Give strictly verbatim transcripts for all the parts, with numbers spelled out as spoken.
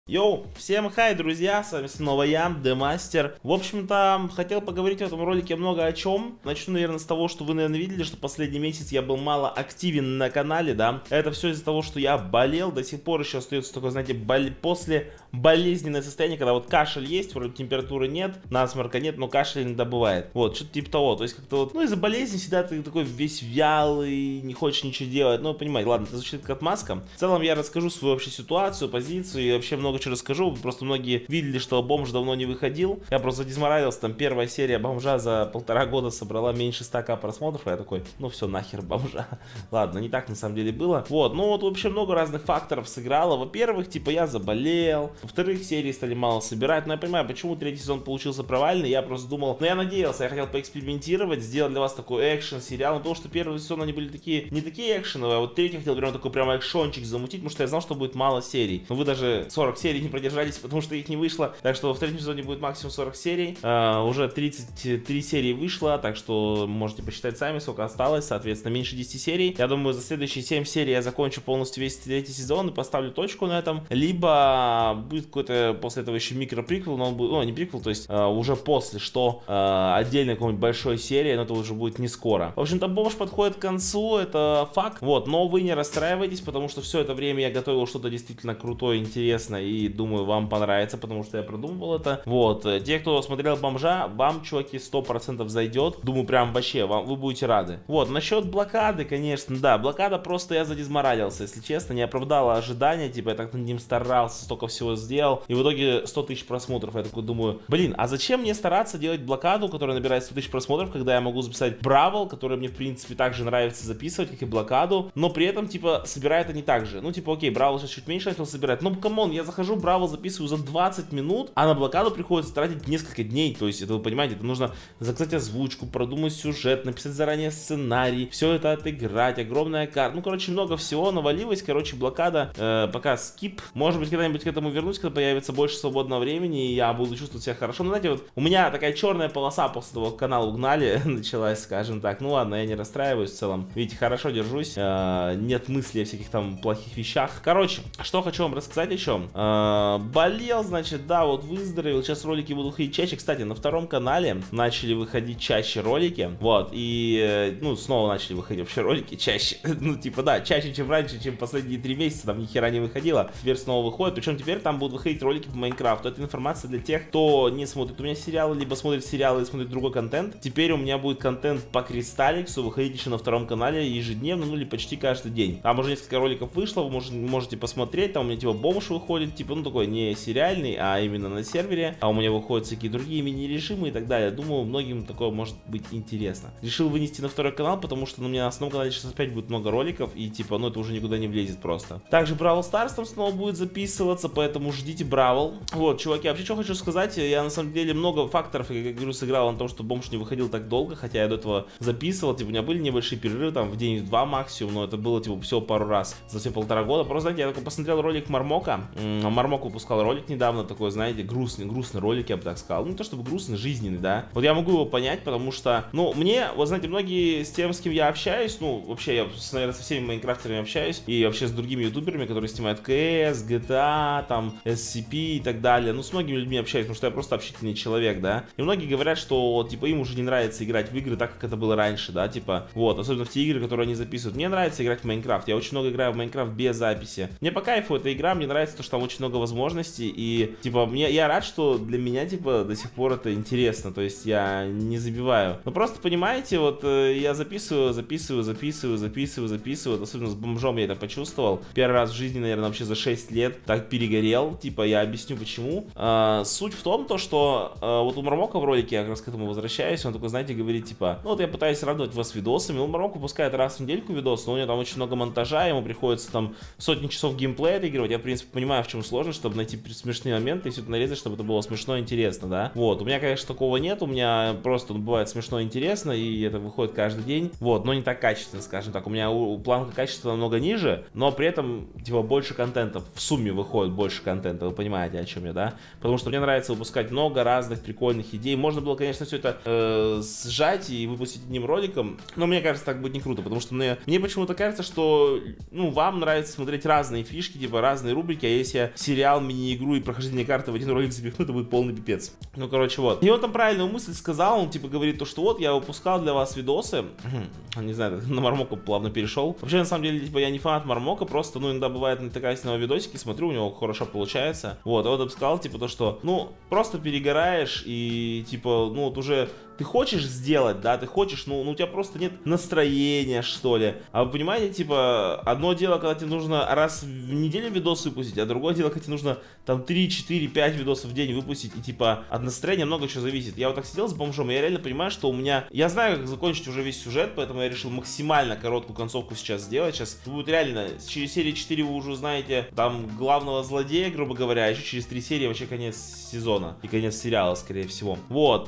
Йоу, всем хай, друзья, с вами снова я, Демастер. В общем-то, хотел поговорить в этом ролике много о чем. Начну, наверное, с того, что вы, наверное, видели, что последний месяц я был мало активен на канале, да. Это все из-за того, что я болел, до сих пор еще остается такое, знаете, бол... после болезненное состояние, когда вот кашель есть, вроде температуры нет, насморка нет, но кашель иногда бывает. Вот, что-то типа того, то есть как-то вот, ну, из-за болезни всегда ты такой весь вялый, не хочешь ничего делать, ну, понимаете, ладно, это звучит как отмазка. В целом я расскажу свою вообще ситуацию, позицию и вообще много чего расскажу. Просто многие видели, что бомж давно не выходил. Я просто дизморалился, там первая серия бомжа за полтора года собрала меньше ста тысяч просмотров. И я такой, ну все, нахер бомжа. Ладно, не так на самом деле было. Вот, ну вот вообще много разных факторов сыграло. Во-первых, типа я заболел. Во-вторых, серии стали мало собирать. Но я понимаю, почему третий сезон получился провальный. Я просто думал, ну я надеялся, я хотел поэкспериментировать, сделать для вас такой экшен-сериал. Но потому что первый сезон они были такие, не такие экшеновые, а вот третий хотел прям такой прям экшончик замутить, потому что я знал, что будет мало серий. Но вы даже сорок серий не продержались, потому что их не вышло. Так что в третьем сезоне будет максимум сорок серий. А, уже тридцать три серии вышло, так что можете посчитать сами, сколько осталось. Соответственно, меньше десяти серий. Я думаю, за следующие семь серий я закончу полностью весь третий сезон и поставлю точку на этом. Либо будет какой-то после этого еще микро-приквел, но он будет, ну, не приквел, то есть а, уже после, что а, отдельно какой-нибудь большой серии, но это уже будет не скоро. В общем-то, бомж подходит к концу, это факт. Вот, но вы не расстраивайтесь, потому что все это время я готовил что-то действительно крутое, интересное, и думаю, вам понравится, потому что я продумывал это. Вот, те, кто смотрел бомжа, вам, чуваки, сто процентов зайдет. Думаю, прям вообще, вам, вы будете рады. Вот, насчет блокады, конечно, да, блокада просто я задизморалился, если честно, не оправдала ожидания, типа я так над ним старался, столько всего сделал, и в итоге сто тысяч просмотров. Я такой думаю, блин, а зачем мне стараться делать блокаду, которая набирает сто тысяч просмотров, когда я могу записать Бравл, который мне, в принципе, также нравится записывать, как и блокаду, но при этом, типа, собирает они так же. Ну, типа, окей, Бравл сейчас чуть меньше начал собирать, ну, камон, я захожу, Бравл записываю за двадцать минут, а на блокаду приходится тратить несколько дней. То есть, это вы понимаете, это нужно заказать озвучку, продумать сюжет, написать заранее сценарий, все это отыграть, огромная карта. Ну, короче, много всего навалилось. Короче, блокада э, пока скип. Может быть, когда-нибудь к этому вернусь, когда появится больше свободного времени, и я буду чувствовать себя хорошо. Ну, знаете, вот у меня такая черная полоса после того, как канал угнали, началась, скажем так. Ну, ладно, я не расстраиваюсь в целом. Видите, хорошо держусь. Э, нет мыслей о всяких там плохих вещах. Короче, что хочу вам рассказать еще. Э, болел, значит, да, вот выздоровел. Сейчас ролики будут выходить чаще. Кстати, на втором канале начали выходить чаще ролики. Вот, и, ну, снова начали выходить вообще ролики чаще. Ну, типа, да, чаще, чем раньше, чем последние три месяца. Там ни хера не выходило. Теперь снова выходит. Причем теперь там будут выходить ролики по Майнкрафту. Это информация для тех, кто не смотрит у меня сериалы, либо смотрит сериалы и смотрит другой контент. Теперь у меня будет контент по Кристалликсу выходить еще на втором канале ежедневно, ну, или почти каждый день. Там уже несколько роликов вышло, вы можете, можете посмотреть. Там у меня, типа, бомж выходит, типа, ну, такой не сериальный, а именно на сервере. А у меня выходят всякие другие мини-режимы и так далее. Думаю, многим такое может быть интересно. Решил вынести на второй канал, потому что ну, у меня на основном канале сейчас опять будет много роликов. И типа, ну это уже никуда не влезет просто. Также Бравл Старс там снова будет записываться, поэтому ждите Бравл. Вот, чуваки, вообще что хочу сказать. Я на самом деле много факторов, я как говорю, сыграл на том, что бомж не выходил так долго. Хотя я до этого записывал. Типа, у меня были небольшие перерывы, там в день-два максимум. Но это было типа всего пару раз за все полтора года. Просто, знаете, я только посмотрел ролик Мармока. Мармок выпускал ролик недавно, такой, знаете, грустный, грустный ролик, я бы так сказал. Ну, не то чтобы грустный, жизненный, да. Вот я могу его понять, потому что, ну, мне, вот знаете, многие с тем, с кем я общаюсь, ну, вообще, я, наверное, со всеми майнкрафтерами общаюсь, и вообще с другими ютуберами, которые снимают КС, джи ти эй, там, эс си пи и так далее. Ну, с многими людьми общаюсь, потому что я просто общительный человек, да. И многие говорят, что, типа, им уже не нравится играть в игры так, как это было раньше, да, типа, вот, особенно в те игры, которые они записывают. Мне нравится играть в Майнкрафт, я очень много играю в Майнкрафт без записи. Мне по кайфу эта игра, мне нравится то, что там очень много возможностей, и, типа, мне, я рад, что для меня, типа, до сих пор это интересно, то есть я не забиваю. Но просто, понимаете, вот э, я записываю, записываю, записываю, записываю, записываю, вот, особенно с бомжом я это почувствовал. Первый раз в жизни, наверное, вообще за шесть лет так перегорел, типа, я объясню почему. Э, суть в том, то, что э, вот у Мармока в ролике, я как раз к этому возвращаюсь, он такой, знаете, говорит, типа, ну вот я пытаюсь радовать вас видосами, ну Мармок выпускает раз в недельку видос, но у него там очень много монтажа, ему приходится там сотни часов геймплея отыгрывать. Я, в принципе, понимаю, в чем сложность, чтобы найти смешные моменты и все это нарезать, чтобы это было смешно и интересно, да. Вот, у меня, конечно, такого нет, у меня просто ну, бывает смешно и интересно, и это выходит каждый день, вот, но не так качественно, скажем так. У меня у, у планка качества намного ниже, но при этом, типа, больше контента, в сумме выходит больше контента, вы понимаете, о чем я, да? Потому что мне нравится выпускать много разных прикольных идей. Можно было, конечно, все это э, сжать и выпустить одним роликом, но мне кажется, так будет не круто, потому что мне, мне почему-то кажется, что, ну, вам нравится смотреть разные фишки, типа, разные рубрики, а если себе сериал, мини-игру и прохождение карты в один ролик запихнуть, это будет полный пипец. Ну, короче, вот. И он там правильную мысль сказал, он типа говорит то, что вот, я выпускал для вас видосы, не знаю, на Мармока плавно перешел. Вообще, на самом деле, типа, я не фанат Мармока, просто, ну, иногда бывает натыкаюсь на его видосики, смотрю, у него хорошо получается. Вот, а вот он сказал, типа, то, что, ну, просто перегораешь и, типа, ну, вот уже ты хочешь сделать, да, ты хочешь, ну, ну, у тебя просто нет настроения, что ли. А вы понимаете, типа, одно дело, когда тебе нужно раз в неделю видос выпустить, а другое дело, когда тебе нужно там три, четыре, пять видосов в день выпустить, и, типа, от настроения много чего зависит. Я вот так сидел с бомжом, и я реально понимаю, что у меня, я знаю, как закончить уже весь сюжет, поэтому я решил максимально короткую концовку сейчас сделать. Сейчас будет реально, через серии четыре вы уже знаете, там, главного злодея, грубо говоря, а еще через три серии вообще конец сезона и конец сериала, скорее всего. Вот,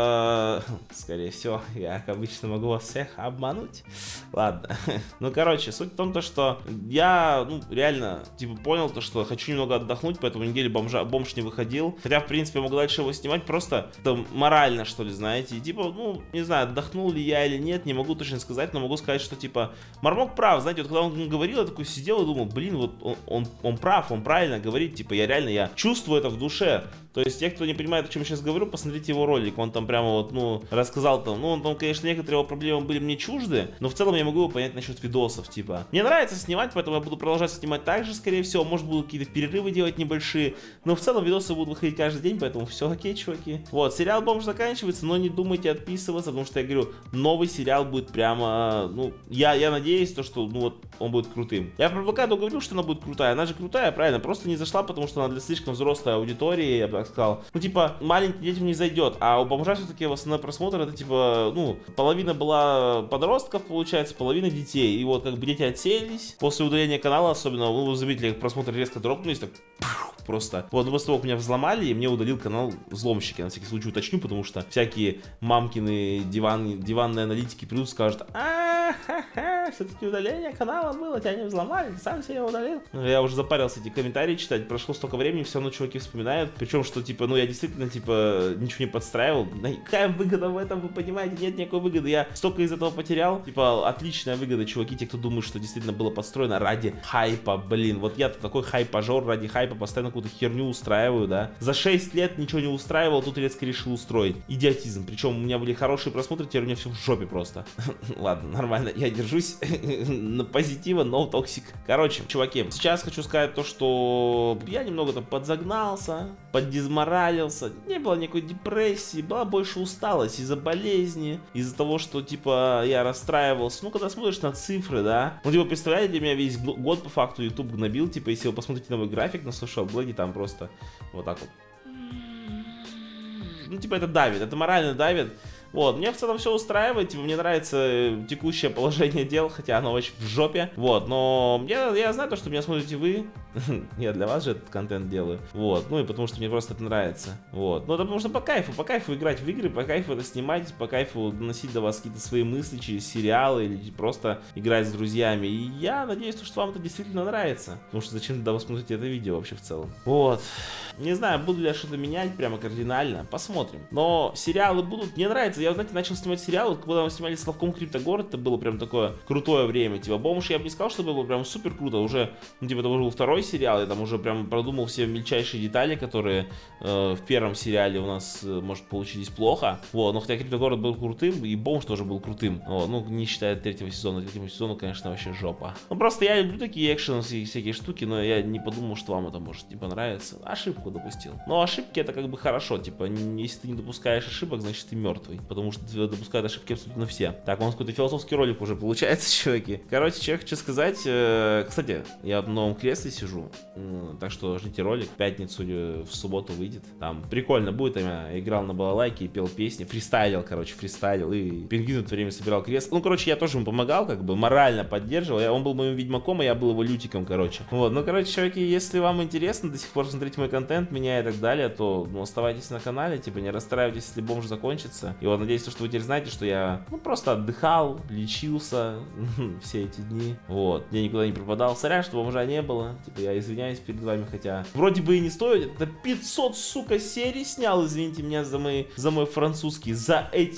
скорее всего, я, как обычно, могу вас всех обмануть. Ладно. Ну, короче, суть в том, то, что я, ну, реально, типа, понял то, что хочу немного отдохнуть, поэтому неделю бомжа, бомж не выходил. Хотя, в принципе, я могу дальше его снимать, просто там морально, что ли, знаете. И, типа, ну, не знаю, отдохнул ли я или нет, не могу точно сказать, но могу сказать, что, типа, Мармок прав, знаете, вот когда он говорил, я такой сидел и думал, блин, вот он, он, он прав, он правильно говорит, типа, я реально, я чувствую это в душе. То есть, те, кто не понимает, о чем я сейчас говорю, посмотрите его ролик, он там прямо вот, ну, рассказал там, ну, он там, конечно, некоторые его проблемы были мне чужды, но в целом я могу его понять насчет видосов, типа. Мне нравится снимать, поэтому я буду продолжать снимать так же, скорее всего, может, буду какие-то перерывы делать небольшие, но в целом видосы будут выходить каждый день, поэтому все окей, чуваки. Вот, сериал «Бомж» заканчивается, но не думайте отписываться, потому что, я говорю, новый сериал будет прямо, ну, я, я надеюсь, то, что, ну, вот, он будет крутым. Я про блокаду говорю, что она будет крутая, она же крутая, правильно, просто не зашла, потому что она для слишком взрослой аудитории, я бы так сказал. Ну, типа, маленьким детям не зайдет, а у «Бомжа» все-таки в основной просмотр, это, типа, ну, половина была подростков, получается, половина детей, и вот, как бы, дети отсеялись, после удаления канала, особенно, ну, вы заметили, как просмотр резко дропнулись, так, просто. Вот, после того, как меня взломали, и мне удалил канал взломщики, на всякий случай уточню, потому что всякие мамкины диван, диванные аналитики придут и скажут, а ха-ха, все-таки удаление канала было, тебя не взломали, ты сам себя удалил. Я уже запарился эти комментарии читать, прошло столько времени, все равно чуваки вспоминают, причем, что, типа, ну, я действительно, типа, ничего не подстраивал, какая выгода в этом, вы понимаете, нет никакой выгоды, я столько из этого потерял, типа, отличная выгода, чуваки, те, кто думают, что действительно было подстроено ради хайпа, блин, вот я-то такой хайп-пажор, ради хайпа постоянно какую-то херню устраиваю, да. За шесть лет ничего не устраивал, тут резко решил устроить. Идиотизм. Причем у меня были хорошие просмотры, теперь у меня все в жопе просто. Ладно, нормально, я держусь на позитива, но токсик. Короче, чуваки, сейчас хочу сказать то, что я немного там подзагнался, поддизморалился, не было никакой депрессии, была больше усталость из-за болезни, из-за того, что, типа, я расстраивался. Ну, когда смотришь на цифры, да. Ну, типа, представляете, меня весь год по факту YouTube гнобил, типа, если вы посмотрите на мой график на social блоге, там просто вот так вот. Ну, типа, это давит, это морально давит. Вот, мне в целом все устраивает, типа, мне нравится текущее положение дел, хотя оно очень в жопе. Вот, но я, я знаю то, что меня смотрите вы. Я для вас же этот контент делаю. Вот, ну и потому что мне просто это нравится. Вот, ну это потому что по кайфу, по кайфу играть в игры, по кайфу это снимать, по кайфу доносить до вас какие-то свои мысли через сериалы или просто играть с друзьями. И я надеюсь, что вам это действительно нравится. Потому что зачем тогда вы смотрите это видео вообще в целом? Вот. Не знаю, буду ли я что-то менять прямо кардинально. Посмотрим. Но сериалы будут. Мне нравится. Я, знаете, начал снимать сериалы, когда мы снимали Славком Криптогород, это было прям такое крутое время. Типа, «Бомж» я бы не сказал, что было прям супер круто. Уже, ну, типа, это уже был второй сериал, я там уже прям продумал все мельчайшие детали, которые э, в первом сериале у нас, э, может, получились плохо. Вот, но хотя Криптогород был крутым, и «Бомж» тоже был крутым. Вот, ну, не считая третьего сезона. Третьему сезону, конечно, вообще жопа. Ну, просто я люблю такие экшены и всякие штуки, но я не подумал, что вам это может не понравиться. Ошибку допустил. Но ошибки это как бы хорошо, типа, если ты не допускаешь ошибок, значит ты мертвый. Потому что допускают ошибки абсолютно все. Так, у нас какой-то философский ролик уже получается, чуваки. Короче, что я хочу сказать. Э, кстати, я в новом кресле сижу. Э, так что ждите ролик. В пятницу или в субботу выйдет. Там прикольно будет. Я играл на балалайке и пел песни. Фристайлил, короче, фристайлил. И Пингвин в это время собирал кресло. Ну, короче, я тоже ему помогал, как бы морально поддерживал. Я, он был моим ведьмаком, а я был его лютиком, короче. Вот, ну, короче, чуваки, если вам интересно до сих пор смотреть мой контент, меня и так далее, то, ну, оставайтесь на канале. Типа, не расстраивайтесь, если «Бомж» закончится. И вот, надеюсь, что вы теперь знаете, что я, ну, просто отдыхал, лечился все эти дни. Вот, я никуда не пропадал. Сорян, что «Бомжа» не было. Типа, я извиняюсь перед вами, хотя вроде бы и не стоит. Это пятьсот, сука, серий снял, извините меня за, мои, за мой французский. За эти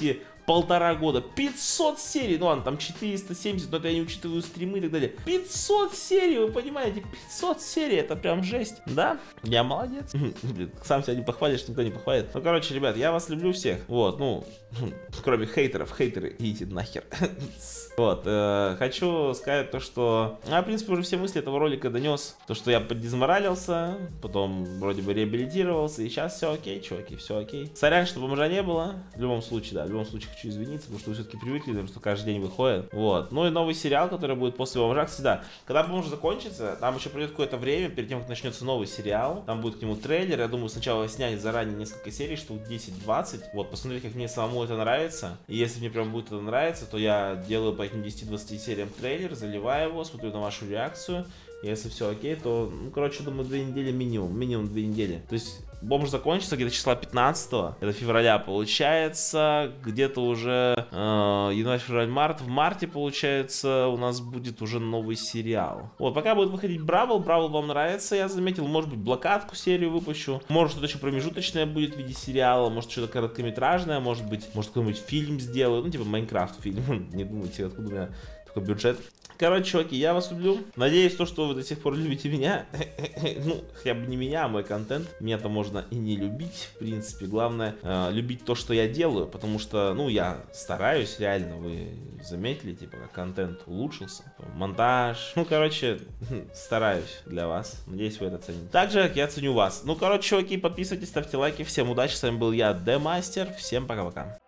полтора года. пятьсот серий, ну ладно, там четыреста семьдесят, но это я не учитываю стримы и так далее. пятьсот серий, вы понимаете, пятьсот серий, это прям жесть, да? Я молодец. Сам себя не похвалишь, никто не похвалит. Ну, короче, ребят, я вас люблю всех, вот, ну, кроме хейтеров, хейтеры, идите нахер. Вот, э, хочу сказать то, что я, в принципе, уже все мысли этого ролика донес, то, что я поддизморалился, потом вроде бы реабилитировался, и сейчас все окей, чуваки, все окей. Сорян, что бомжа не было, в любом случае, да, в любом случае хочу извиниться, потому что вы все-таки привыкли, потому что каждый день выходит, вот. Ну и новый сериал, который будет после бомжа, кстати, да, когда бомж закончится, там еще пройдет какое-то время, перед тем, как начнется новый сериал, там будет к нему трейлер, я думаю, сначала снять заранее несколько серий, штук десять-двадцать, вот, посмотреть, как мне самому это нравится, и если мне прям будет это нравиться, то я делаю по этим десяти-двадцати сериям трейлер, заливаю его, смотрю на вашу реакцию. Если все окей, то, ну, короче, думаю, две недели минимум, минимум две недели. То есть бомж закончится где-то числа пятнадцатого, это февраля получается, где-то уже э, январь, февраль, март, в марте, получается, у нас будет уже новый сериал. Вот, пока будет выходить Бравл, Бравл вам нравится, я заметил, может быть, блокадку серию выпущу, может что-то еще промежуточное будет в виде сериала, может что-то короткометражное, может быть, может какой-нибудь фильм сделаю, ну, типа Майнкрафт фильм, не думайте, откуда у меня такой бюджет. Короче, чуваки, я вас люблю. Надеюсь, то, что вы до сих пор любите меня. Ну, хотя бы не меня, а мой контент. Меня-то можно и не любить, в принципе. Главное, э, любить то, что я делаю. Потому что, ну, я стараюсь, реально. Вы заметили, типа, как контент улучшился. Монтаж. Ну, короче, стараюсь для вас. Надеюсь, вы это цените. Также, как я ценю вас. Ну, короче, чуваки, подписывайтесь, ставьте лайки. Всем удачи. С вами был я, Демастер. Всем пока-пока.